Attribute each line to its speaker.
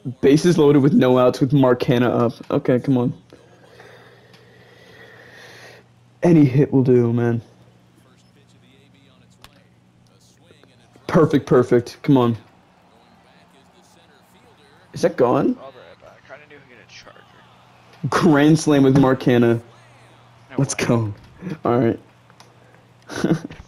Speaker 1: Bases loaded with no outs with Mark Canha up. Okay, come on. Any hit will do, man. Perfect, perfect. Come on. Is that gone?
Speaker 2: I'll be right back. I kind of knew he had a charger.
Speaker 1: Grand slam with Mark Canha.
Speaker 2: No
Speaker 1: Let's
Speaker 2: way.
Speaker 1: go. All right.